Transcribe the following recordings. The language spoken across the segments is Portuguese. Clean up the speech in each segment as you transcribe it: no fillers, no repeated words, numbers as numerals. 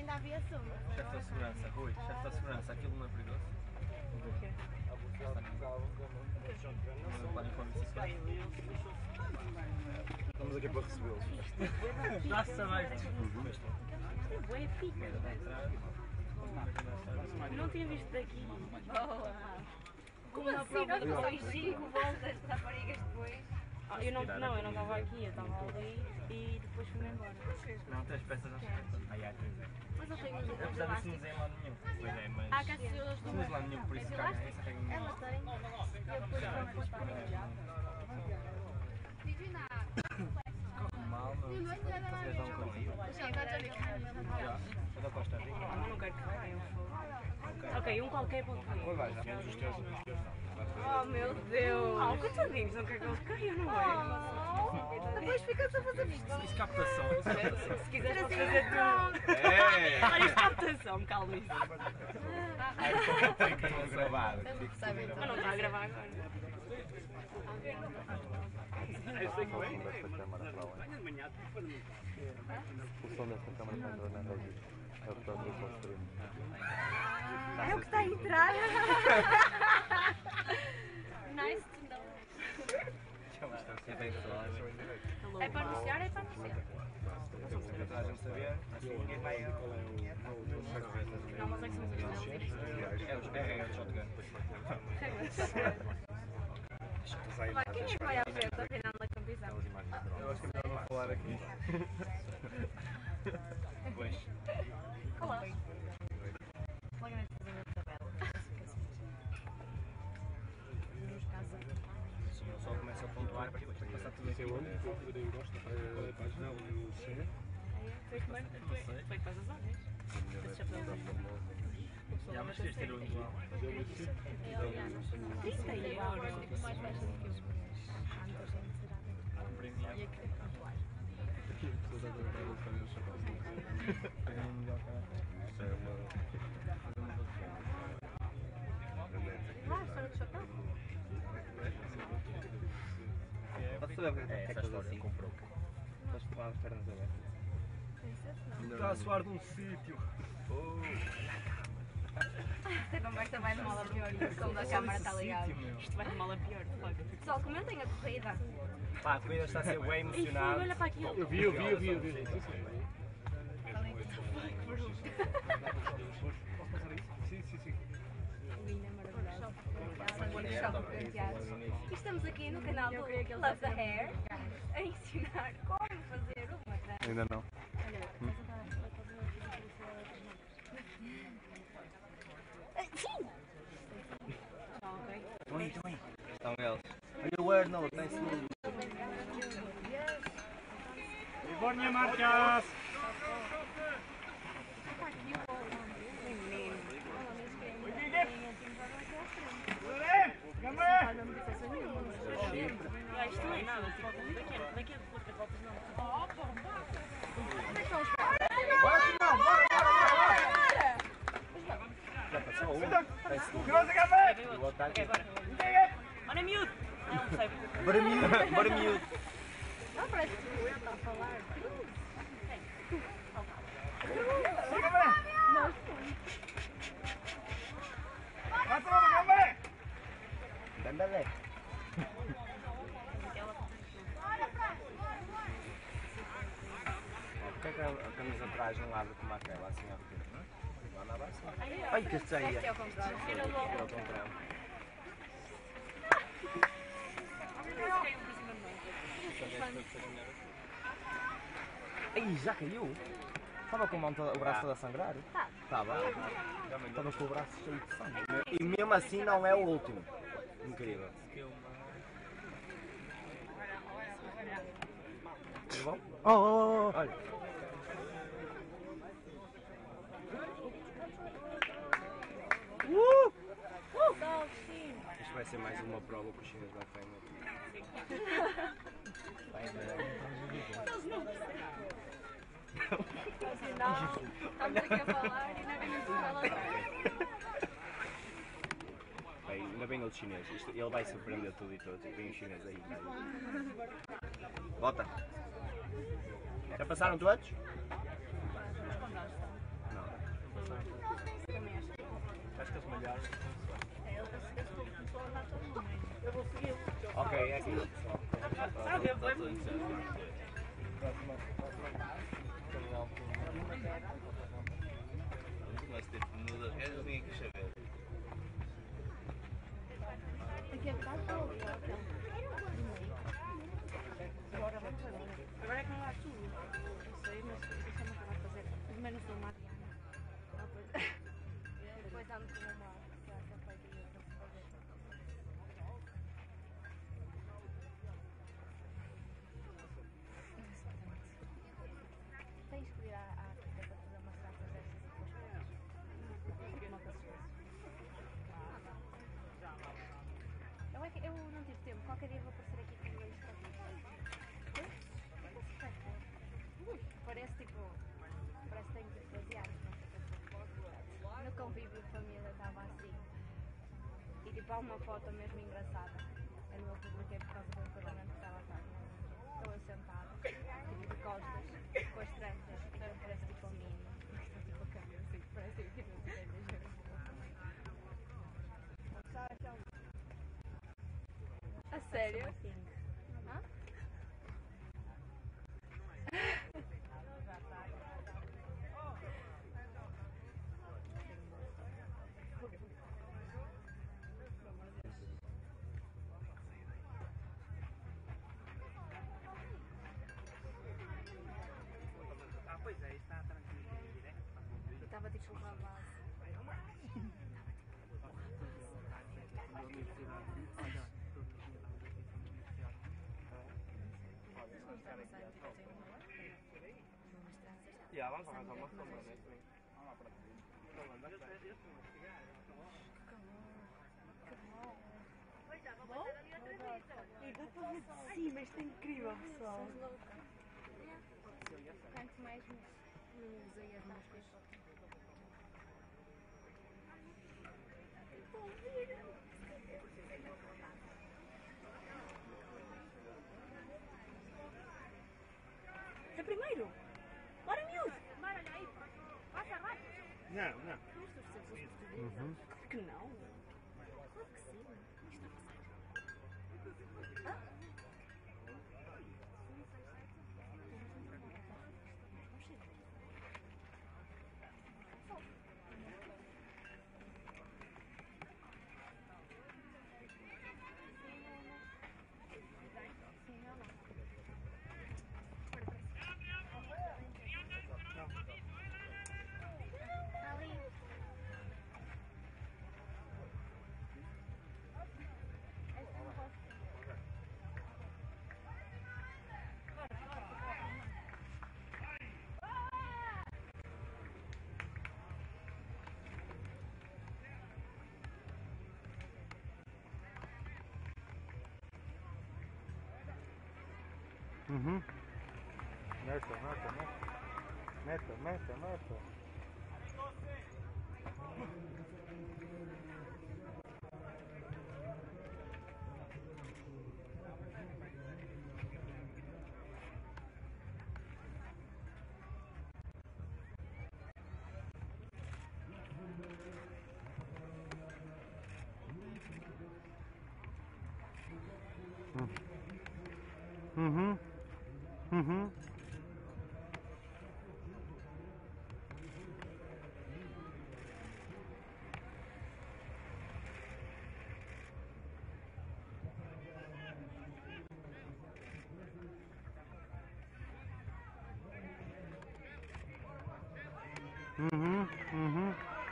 ainda havia sombra. Chefe da segurança, Rui, chefe da segurança, aquilo não é perigoso? Do quê? Não podem pôr bicicleta. Estamos aqui para recebê-los. Está-se aberto. Isto é bué pica. Não tinha visto daqui. Como assim? Nós depois 5 voltas de raparigas depois. Eu não estava aqui, eu estava ali e depois fui-me embora. Não tens peças a Mas eu tenho uns apesar disso não dizer em lado nenhum. Pois é, mas. Há caçulas Não diz lá nenhum, por isso calha essa regra. Ela tem. Eu depois vou botar. Divina. Mal, não. Vocês dão contigo. Já. É da Costa Rica. Eu não quero que caiam fogo. Ok, um qualquer pode cair. Oi, vai, já menos os teus. Oh meu Deus! Coitadinhos, não quero que eles caiam, não é? Depois fica-se a fazer vestido. Isso captação. Se quiseres pode fazer tu. É! Olha, isto é captação, calma isso. Fica gravado. Mas não está a gravar agora. Eu sei que o som desta câmara está entrando na rede. É o que está a construir. É o que está a entrar. Nice to know. É bem falado. É para anunciar, é para anunciar. A gente sabia, assim ninguém vai ao. Não, mas é que são os É o shotgun. Quem é que vai à frente afinal na competição? Eu acho que é melhor não falar aqui. Pois. Olá. Logo nós fazemos a tabela. Nos casos. Sim, eu só começo a pontuar para depois passar tudo aqui. Eu gosto. Qual é a página? O C? Foi que faz as horas. Esse chapéu. Já, mas tens de ter o igual. 30 euros. Mais baixo do que eu. Vai, história do chapéu? Posso saber porque É, essa história assim comprou. estás com as pernas abertas? Está a suar de um sítio. Esta conversa vai de mal a pior e o som da câmara está ligado. Isto vai de mal a pior, de facto. Pessoal, comentem a corrida. Pá, a corrida está a ser bem E foi, emocionante. olha para aquilo. Eu vi. Posso passar isso? Sim. Linda, maravilhosa. Choque penteados. E estamos aqui no canal do Love the Hair a ensinar como fazer uma trança. Ainda não. Ok. Estão eles. Olha o Arnold, tem segundo. Ivónia Marcas! Isto não é nada, tipo, daqui a pouco voltas não. Onde é que estão os pés? Já passou um? Tem segundo. O ataque. Olha, miúdo! Não, sei. Bora miúdo. Não, parece que o está a falar. Dandalé. Porquê que a camisa atrás não abre como aquela, assim à frente? Não andava assim. Ai, que saia. É ao contrário. É ao contrário. Ai, já caiu? Estava com o braço todo a sangrar? Estava. Estava com o braço cheio de sangue. E mesmo assim não é o último. Incrível. Tudo bom? Olha. Isto vai ser mais uma prova que os chineses vai fazer. Estamos aqui a falar e não vem falar. Bem, ainda bem outro chinês. Ele vai surpreender tudo e todos. Vem o chinês aí. Bota. Já passaram todos? Não. é aqui. Sabe, eu vou... Mas tipo, muda. Eu vim aqui saber. Aqui é bocado bom. Agora é que não há tudo. Não sei, mas isso é uma coisa a fazer. Menos do mar. Depois ando com uma graça para que eu possa fazer. Tens que ir à arquiteta para fazer umas graças destas e depois nota-se isso. Eu não tive tempo. Qualquer dia vou aparecer aqui com dois parece tipo. Parece que tenho tipo 12 anos, mas no convívio de família estava assim. E tipo há uma foto mesmo engraçada. Eu não a publiquei por causa do enquadramento que estava atrás. Estou eu sentada, tipo de costas, com as tranças, então parece tipo a mim. Estou tipo a cabeça assim, parece tipo a a sério? Hã? Ah, pois é, está tranquilo em direto. E estava tipo uma base. Já, vamos arranjar uma forma, né? E dá para ver de cima, isto é incrível, pessoal. Quanto mais me usei as máscaras. É primeiro? Bora, miúdo! Bora, olha aí. Passa rápido. Não, não. Claro que não. Claro que sim. Meta, meta, meta. Meta, meta, meta. Uhum. Uhum. Uhum. Uhum.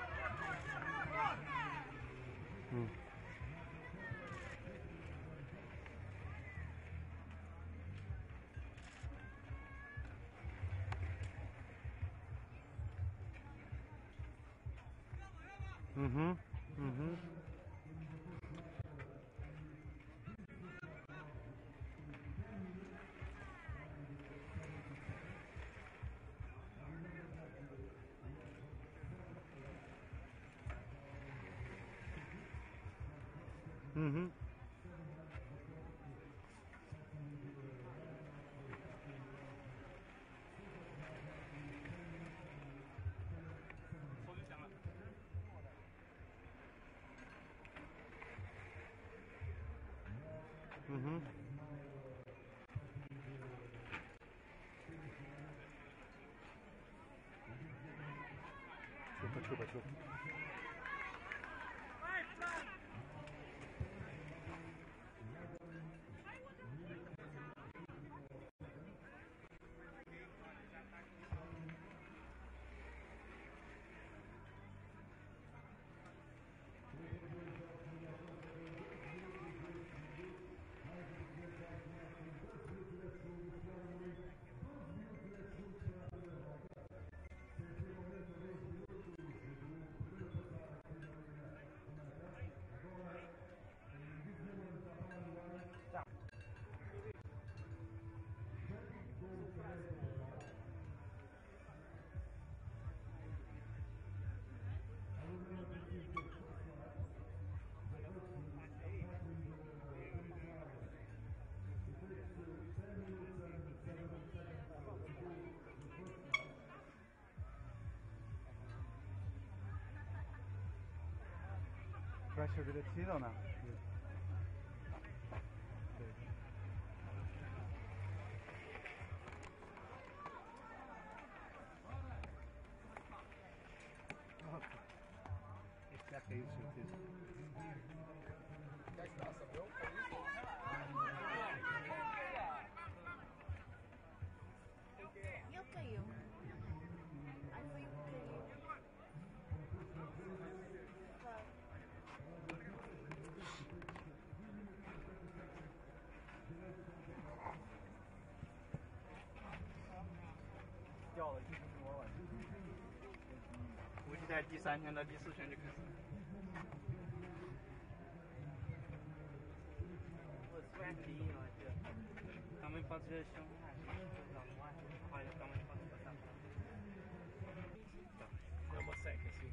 Uhum. Uhum. Uhum. Uhum. Desculpa, desculpa. Vai chover descida ou não? Esse já caiu, certeza. Ele caiu. Ai, foi o que caiu. Claro. 估计在第3天到第4天就开始。我突然低了，就他们把这个小孩让我好像他们把这个啥。 É uma seca, sim.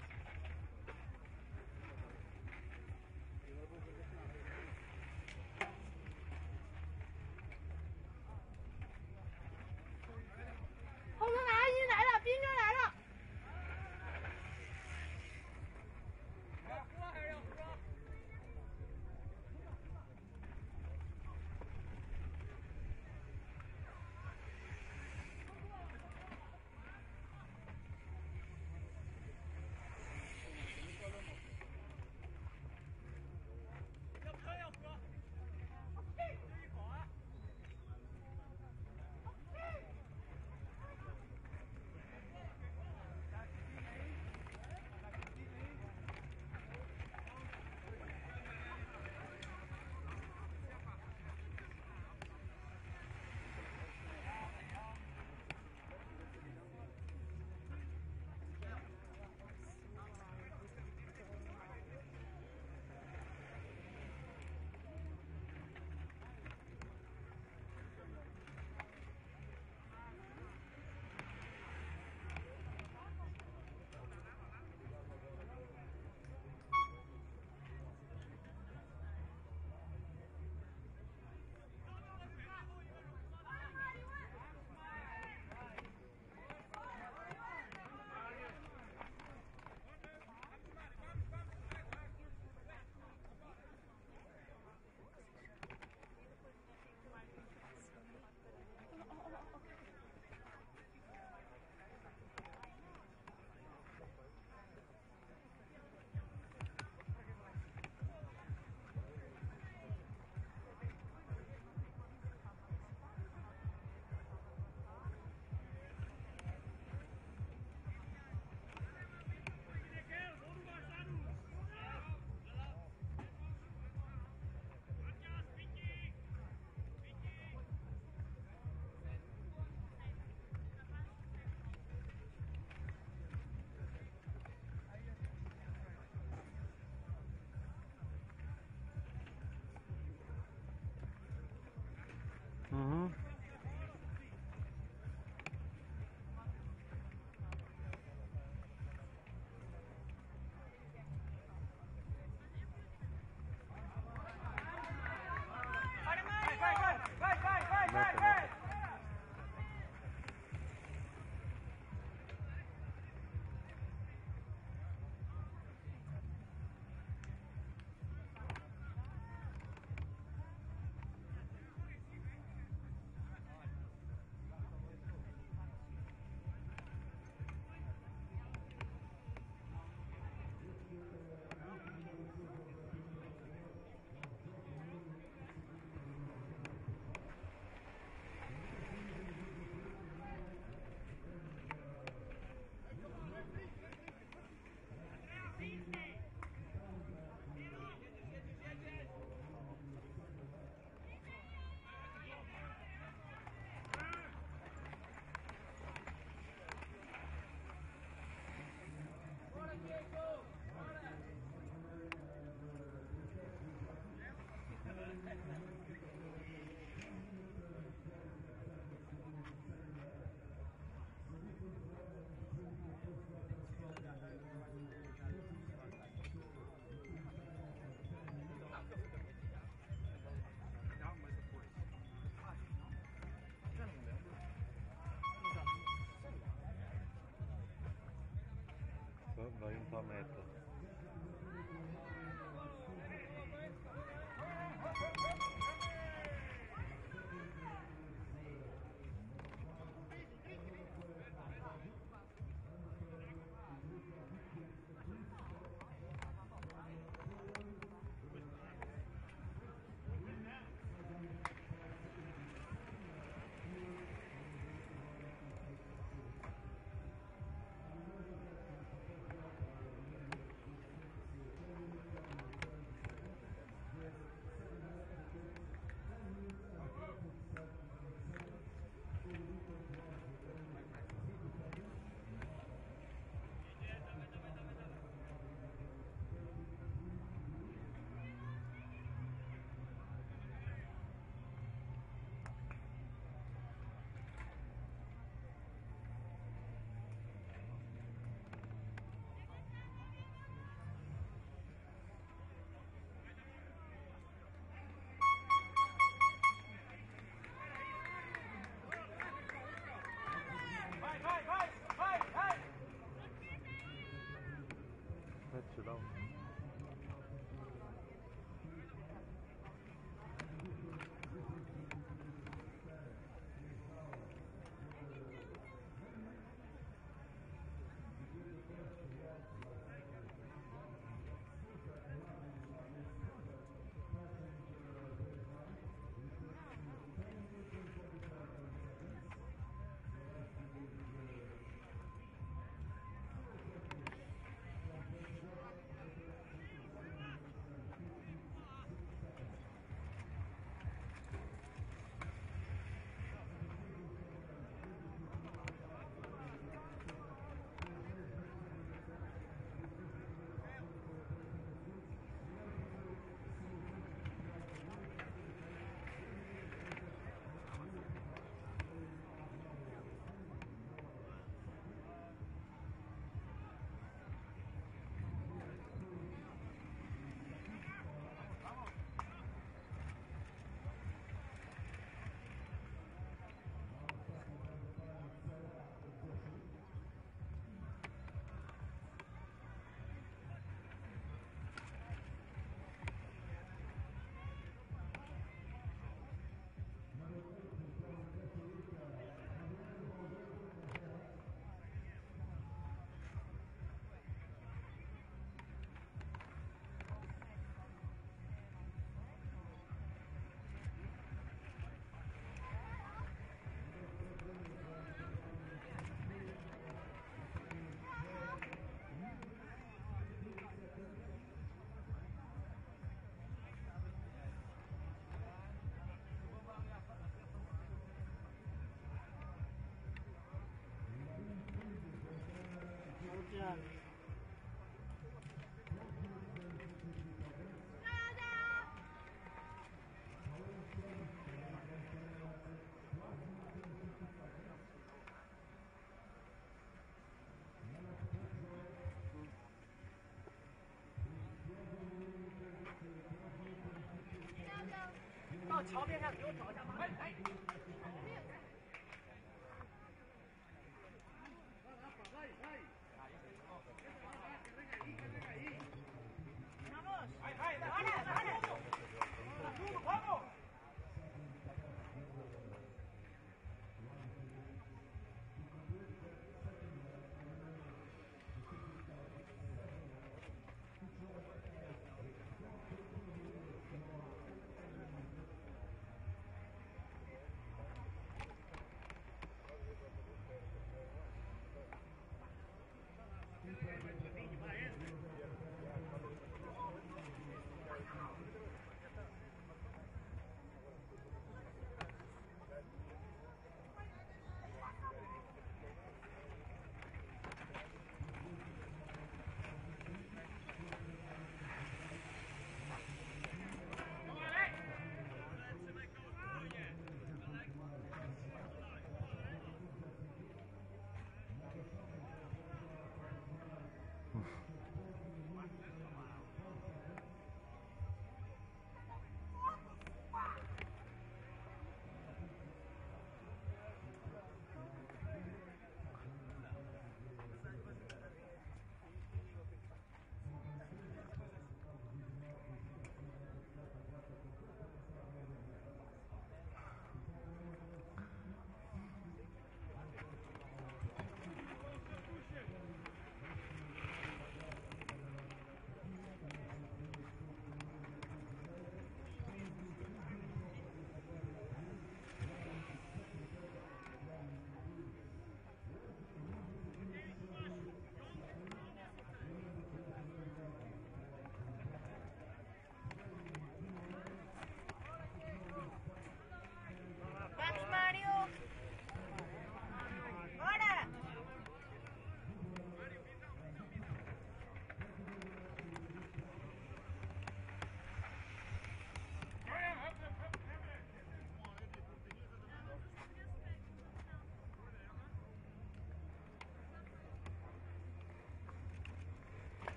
local.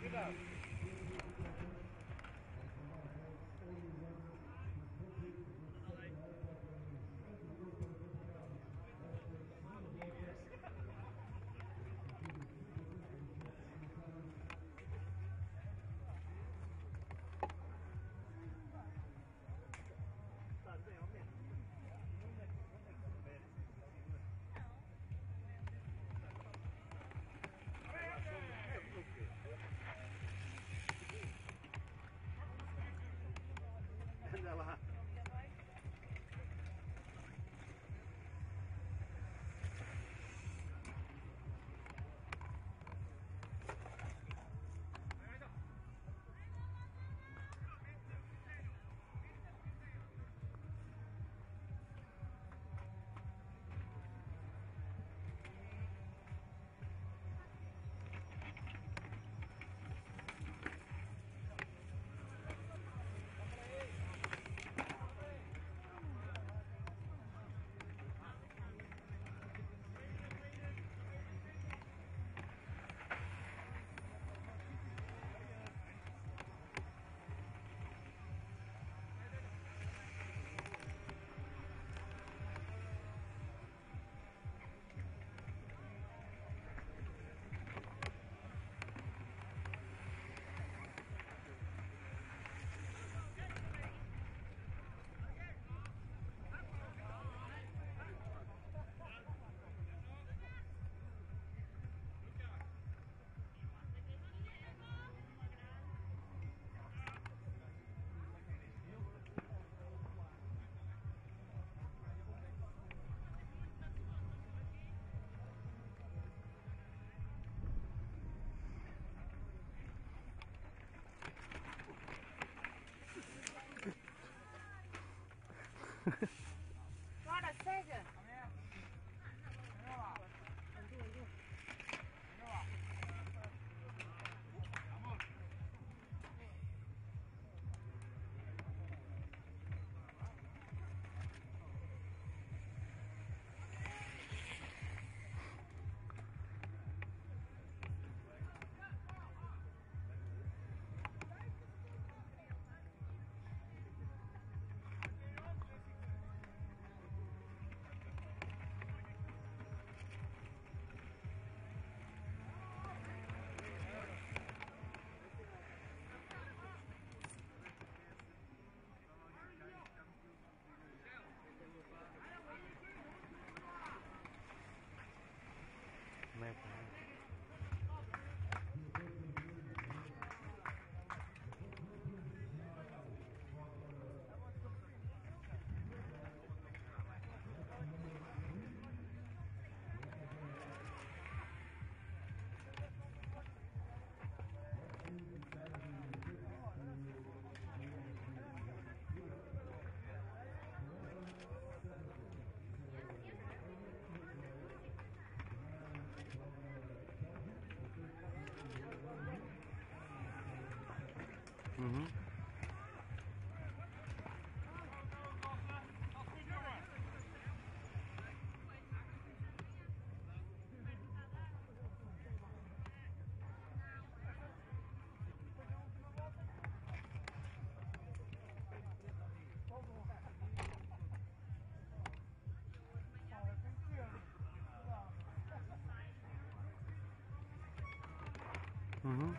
cuidado. Anda lá. Bora, seja! Uhum. Uhum.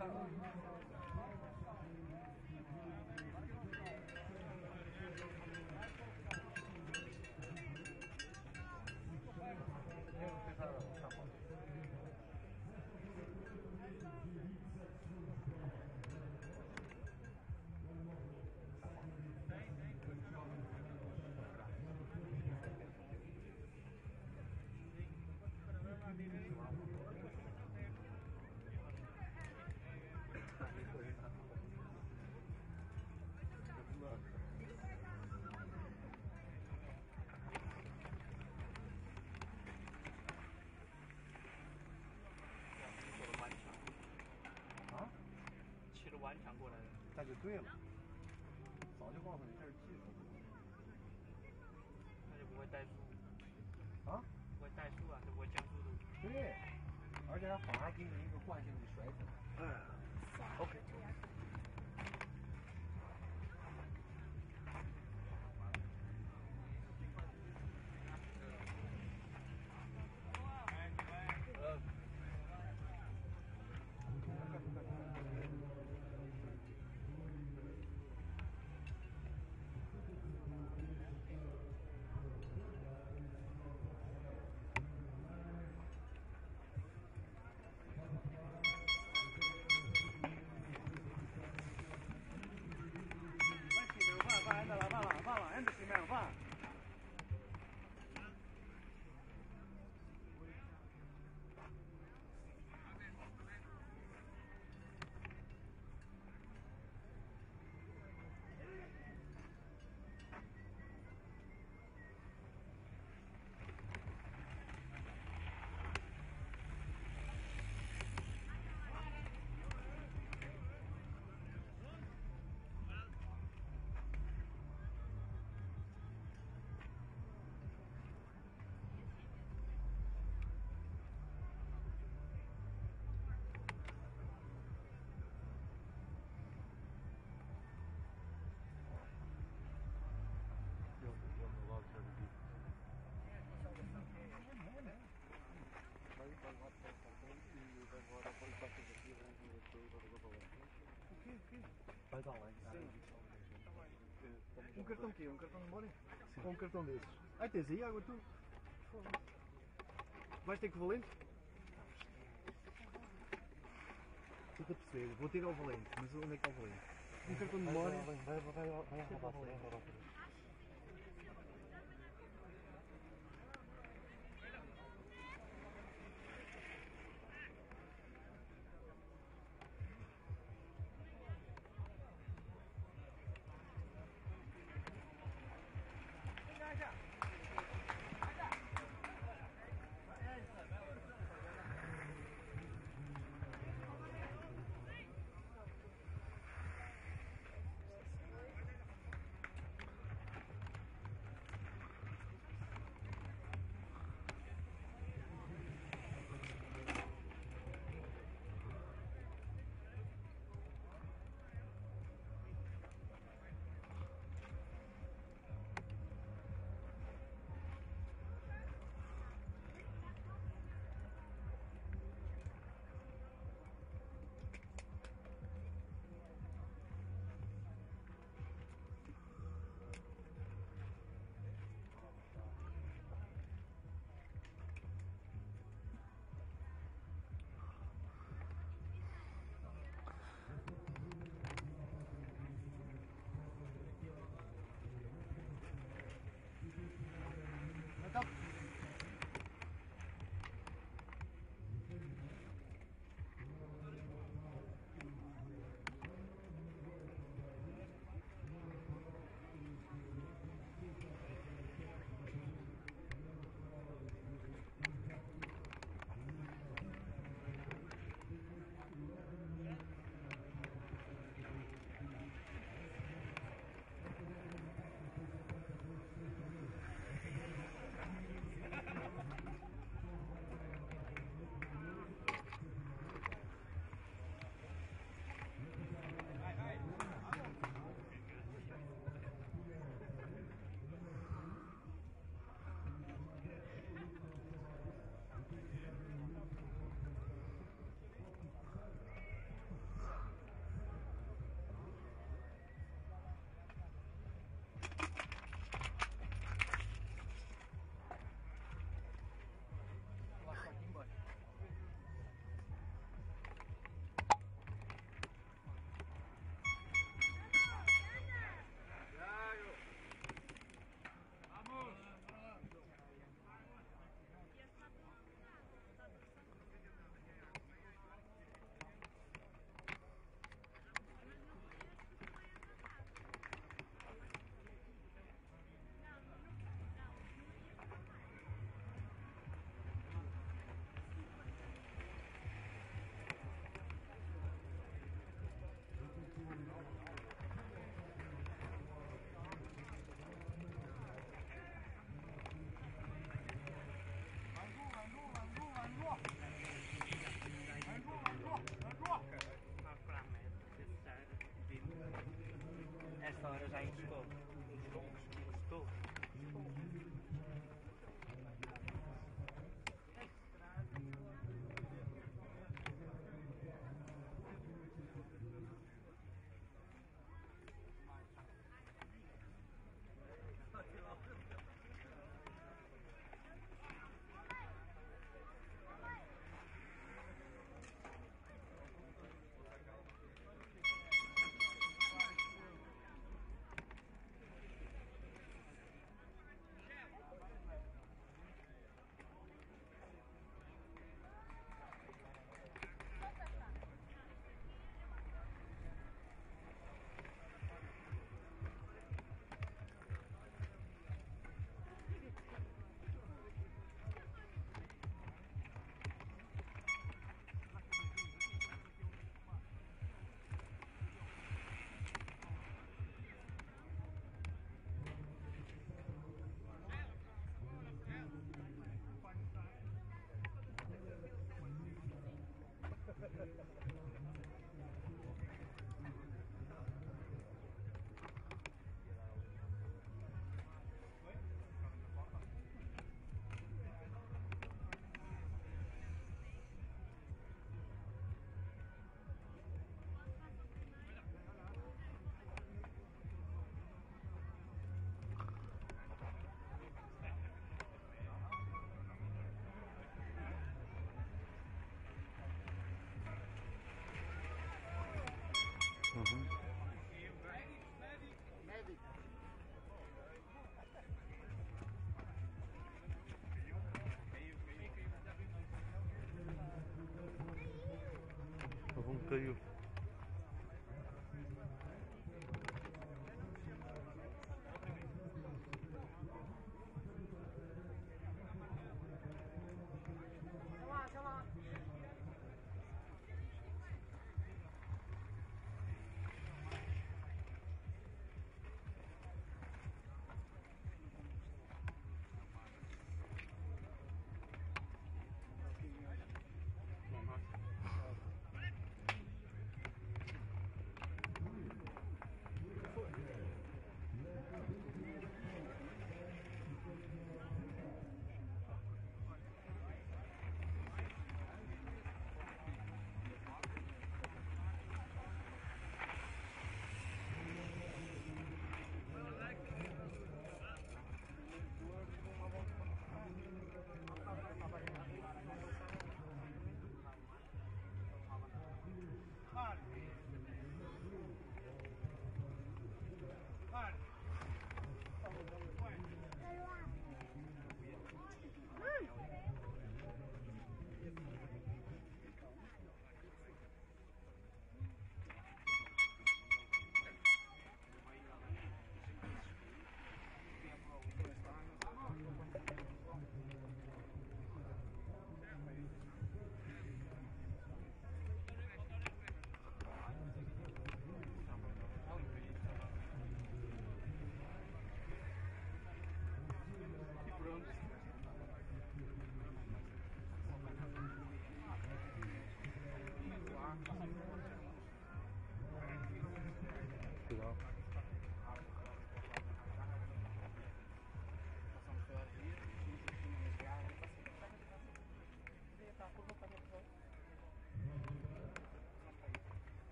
骑着弯墙过来的。 那就对了。早就告诉你这是技术。 那就不会怠速。 啊？ 不会怠速啊，就不会降速度。 对，而且它反而给你一个惯性的甩起来。OK。Vai dar lá. Um cartão quê? Um cartão de memória? Ou um cartão desses? Ai, tens aí água tu? Vais ter que valente? Estou a perceber, vou ter ao valente, mas onde é que está o valente? Um cartão de memória? Vai.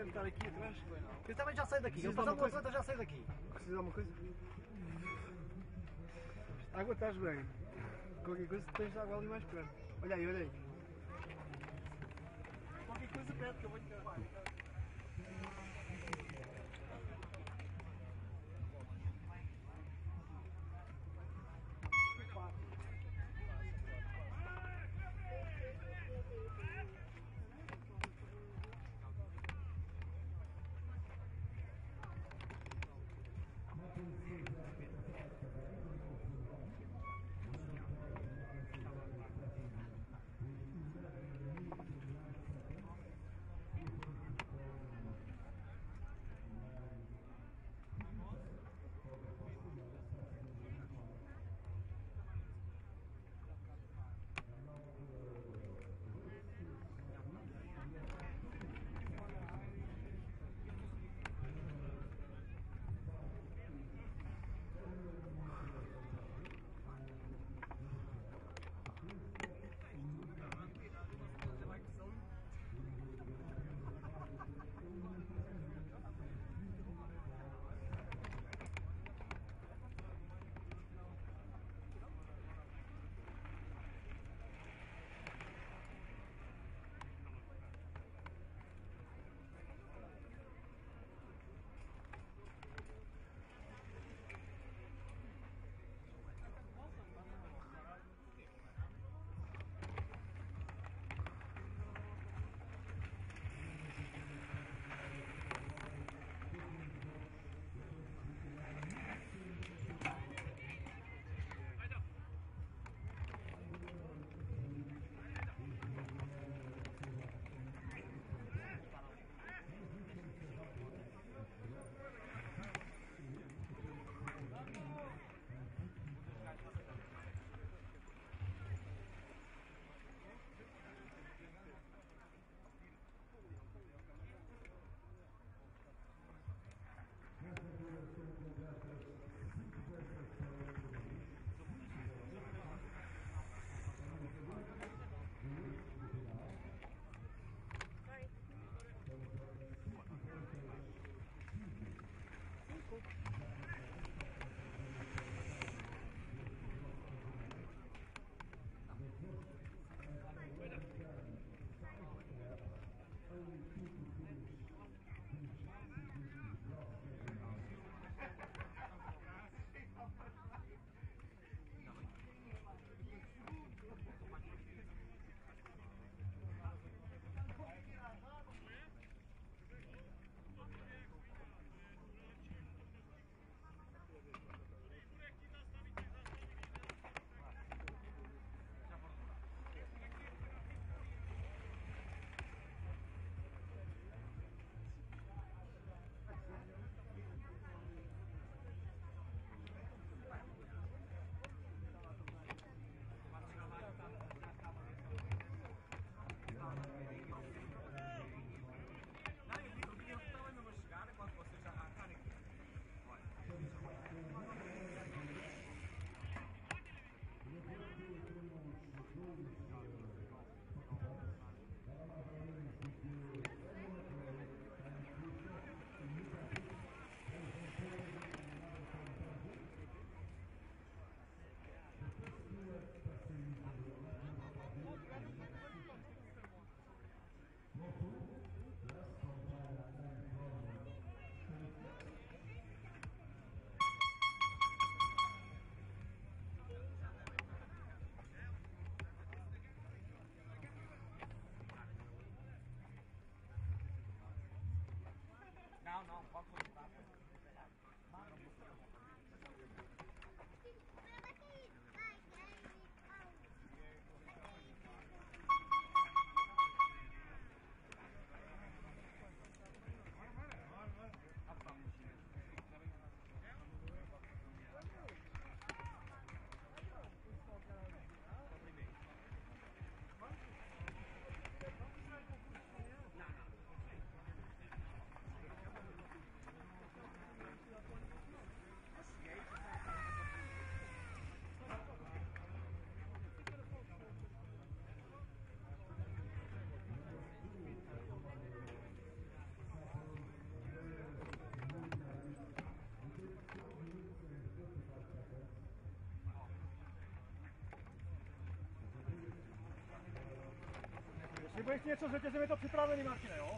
quero estar aqui atrás. Eu também já saio daqui. Eu faço uma coisa, eu já saio daqui. Precisa de alguma coisa? Água estás bem. Qualquer coisa tens água ali mais perto. Olha aí, olha aí. Qualquer coisa perto que eu vou te dar. budeš něco s řetězem, je to připravený, Martine, jo?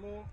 Vamos.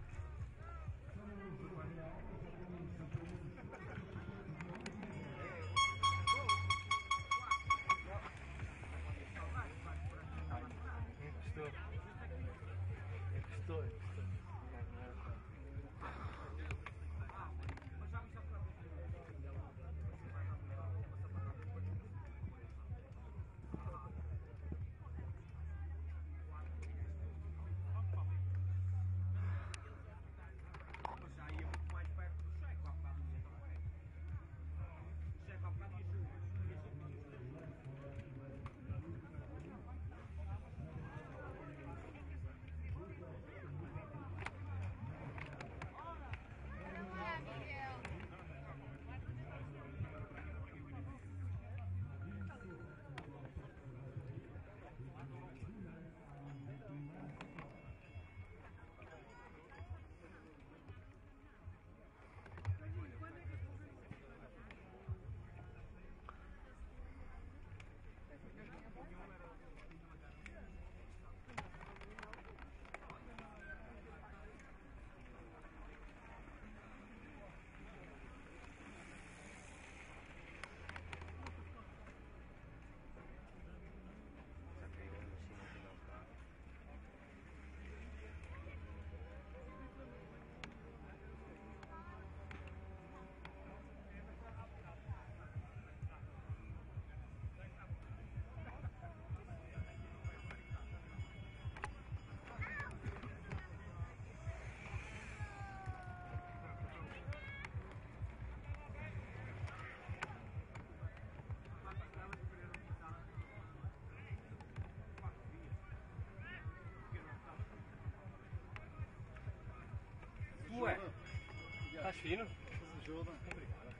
Ué, estás fino? Ajuda. Obrigado.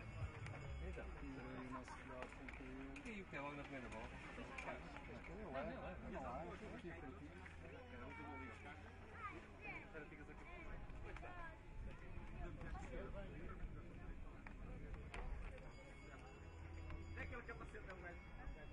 Então. E o que é logo na primeira bola? É aquele capacete da mulher.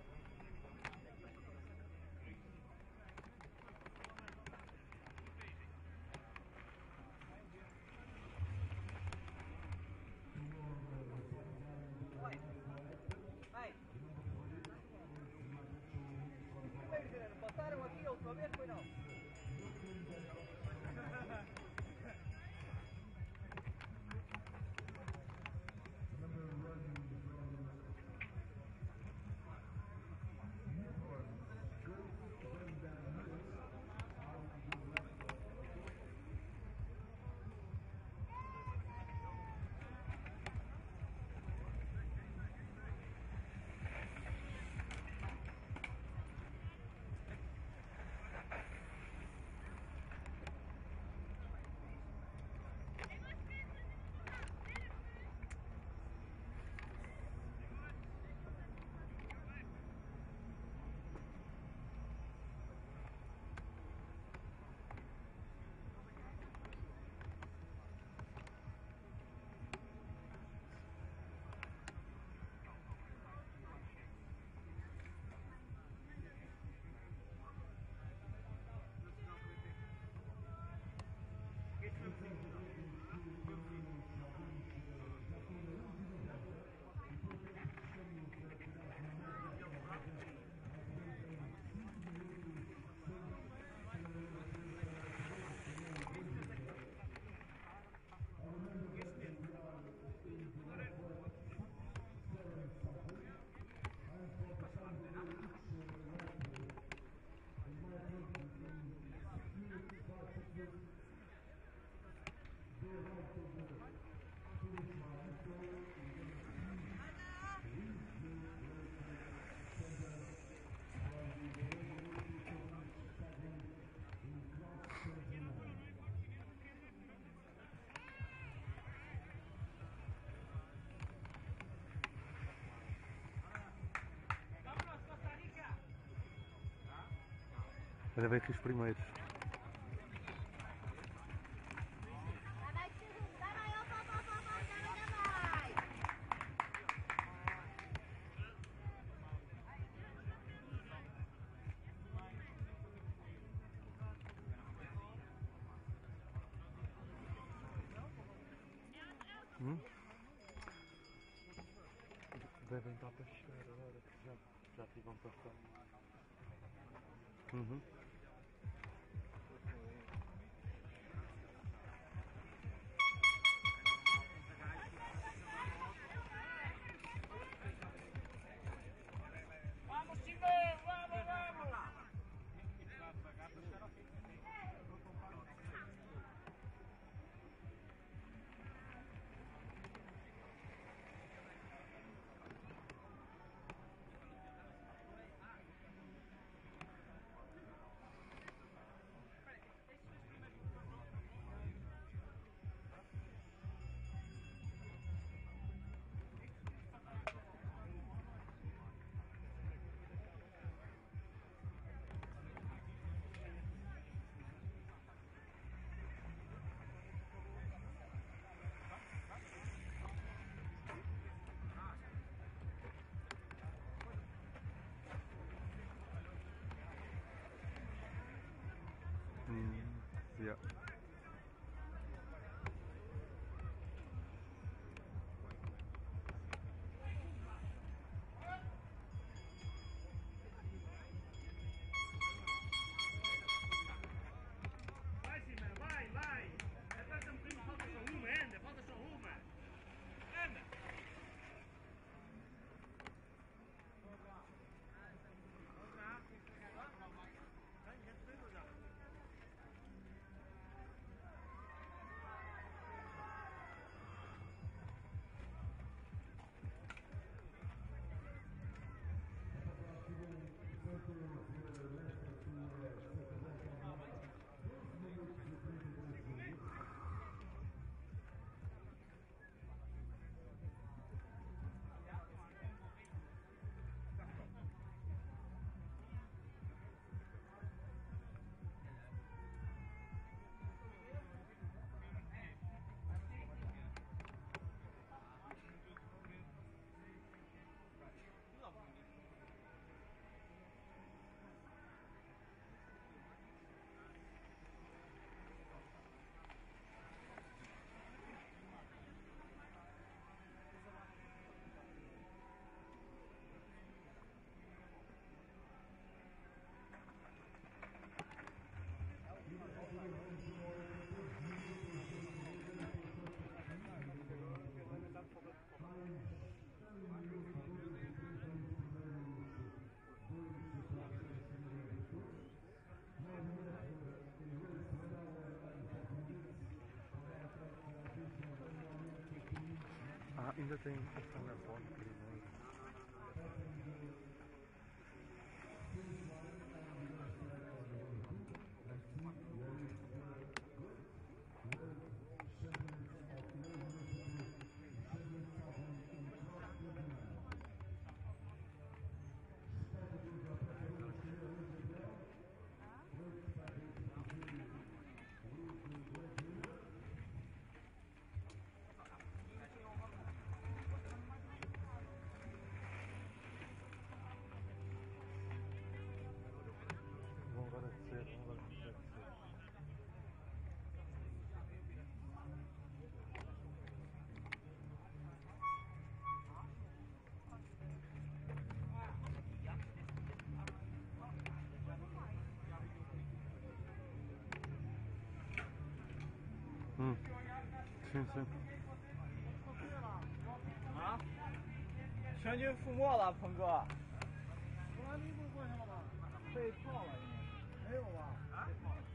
Passaram aqui a última vez, foi não? Olha bem que os primeiros. devem estar para chegar agora, porque já ficam para fora. Uhum. Yeah. Vai, Simão, vai! Atrasa um bocadinho, falta só uma, anda, falta só uma! Anda! Ah, ainda tem a Thunderbolt primeiro. Vão agora descer, Sim, sim. 啊？全军覆没了，鹏哥。 你不过上了吧？ 被泡了应该。 没有吧？ 被泡了。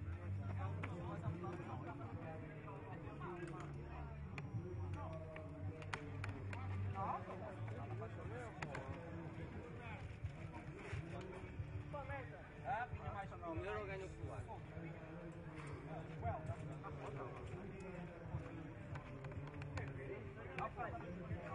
Primeiro ganho full. Well,